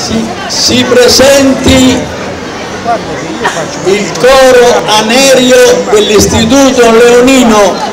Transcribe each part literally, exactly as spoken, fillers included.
Si, si presenti il coro Anerio dell'Istituto Leonino.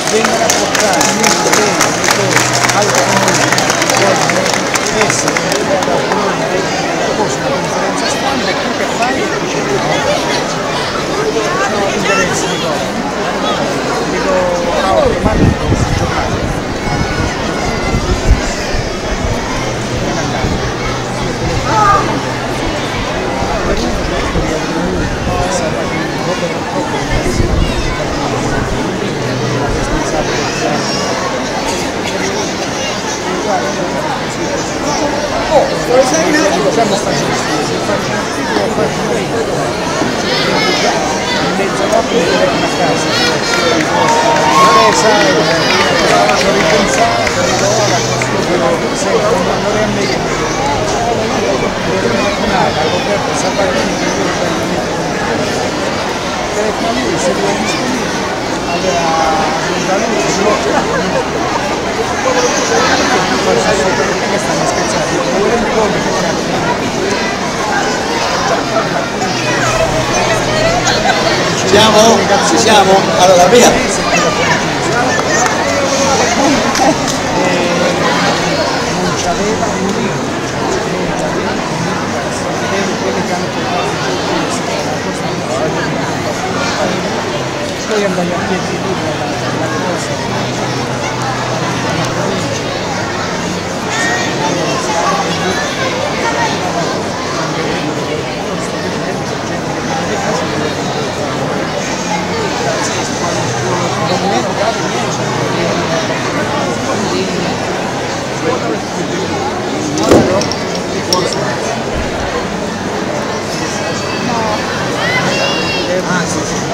Siamo? Ci siamo? Allora via! Poi andare a piedi la cosa. Ah, sì, sì.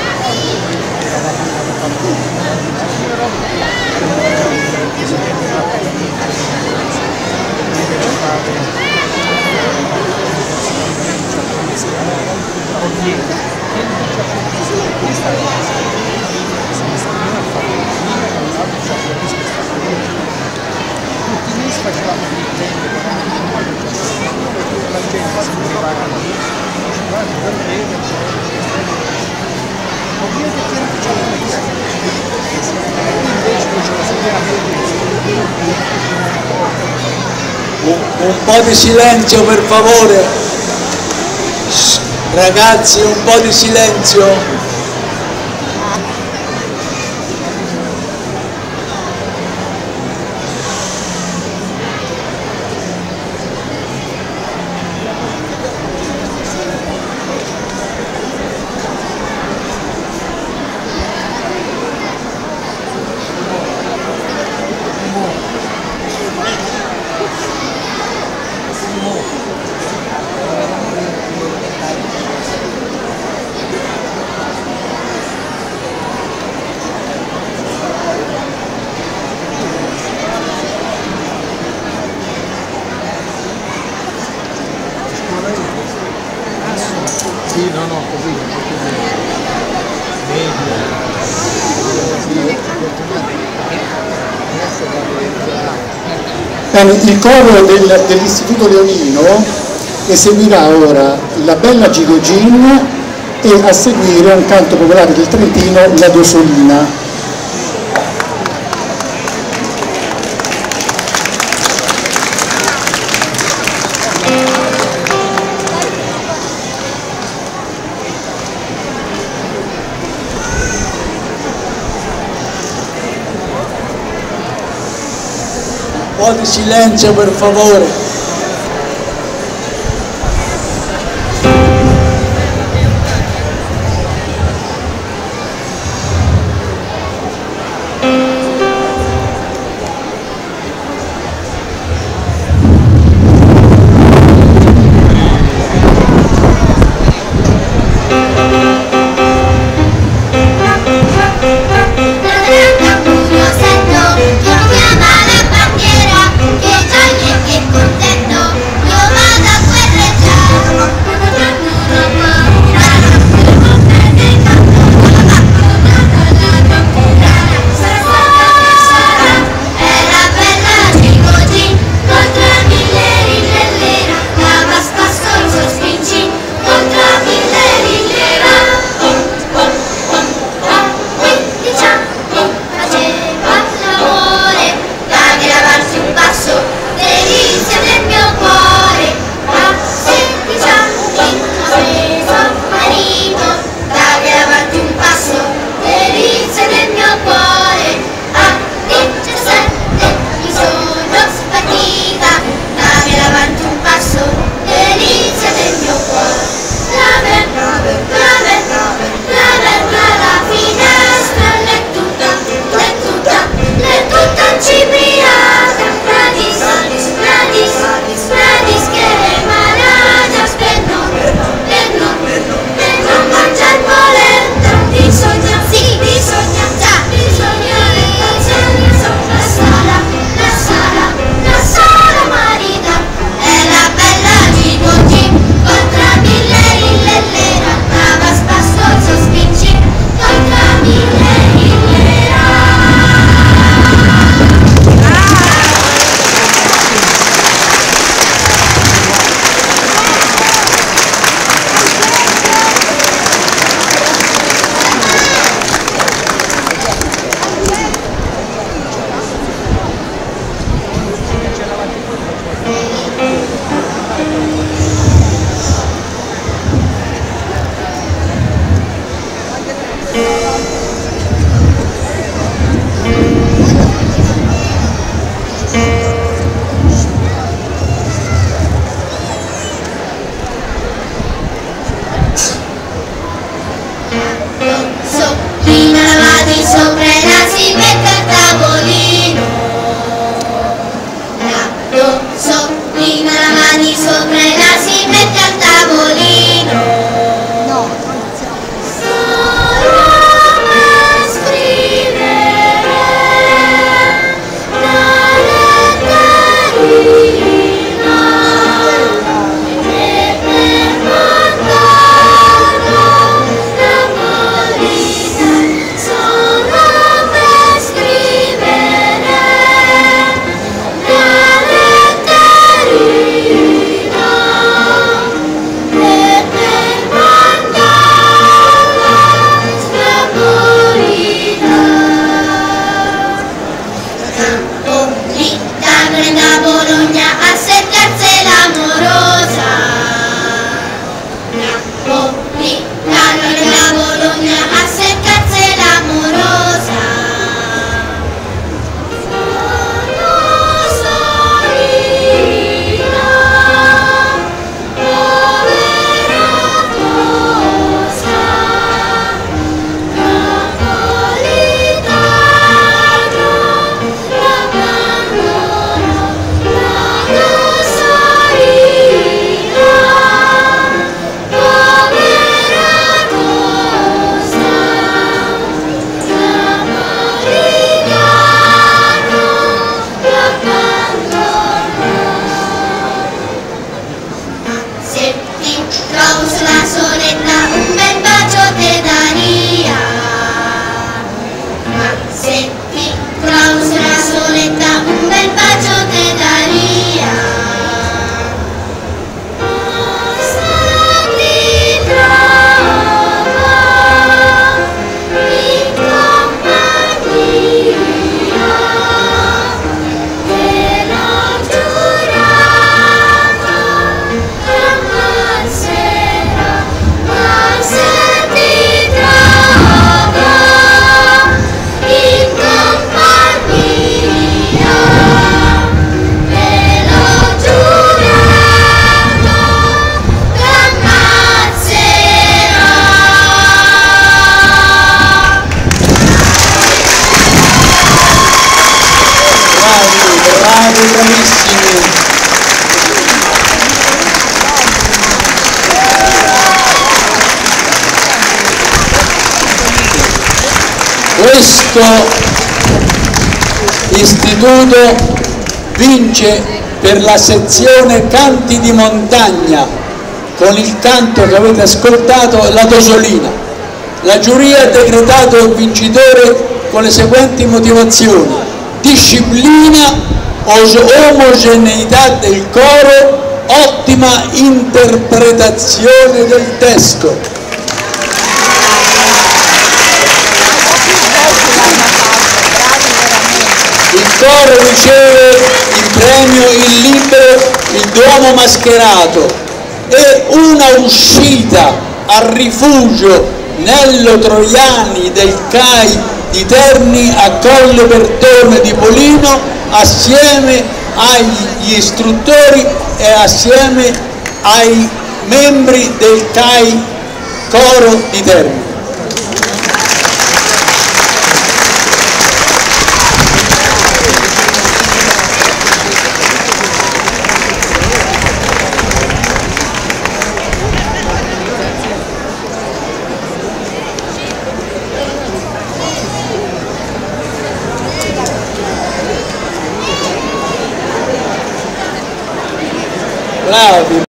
Un, un po' di silenzio per favore, ragazzi, un po' di silenzio. Sì, no, no, così, Bene, il coro del, dell'Istituto Leonino eseguirà ora la Bella Gigogin e a seguire un canto popolare del Trentino, la Dosolina. Un po' di silenzio per favore. Che gioia e che contento. Questo istituto vince per la sezione canti di montagna con il canto che avete ascoltato, la Tosolina. La giuria ha decretato il vincitore con le seguenti motivazioni: disciplina, omogeneità del coro, ottima interpretazione del testo. Il coro riceve il premio Il Libro, il Duomo Mascherato e una uscita a rifugio Nello Troiani del C A I di Terni a Colle Bertone di Polino, assieme agli istruttori e assieme ai membri del C A I Coro di Terni. Bravi.